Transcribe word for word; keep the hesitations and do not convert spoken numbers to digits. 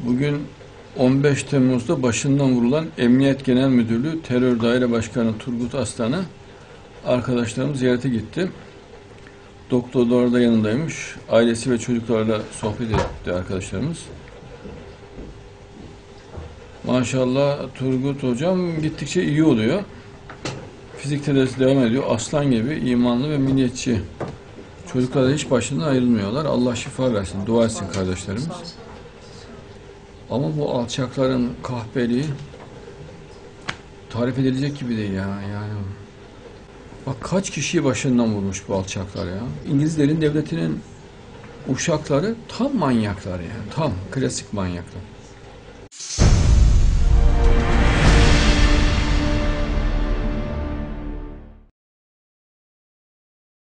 Bugün on beş Temmuz'da başından vurulan Emniyet Genel Müdürlüğü Terör Daire Başkanı Turgut Aslan'ı arkadaşlarım ziyarete gitti. Doktorlar da yanındaymış. Ailesi ve çocuklarla sohbet etti arkadaşlarımız. Maşallah Turgut hocam gittikçe iyi oluyor. Fizik tedavisi devam ediyor. Aslan gibi imanlı ve milliyetçi. Çocuklar da hiç başından ayrılmıyorlar. Allah şifa versin. Dua etsin kardeşlerimiz. Ama bu alçakların kahpeliği tarif edilecek gibi değil ya. Yani bak kaç kişiyi başından vurmuş bu alçaklar ya. İngilizlerin devletinin uşakları tam manyaklar yani. Tam klasik manyaklar.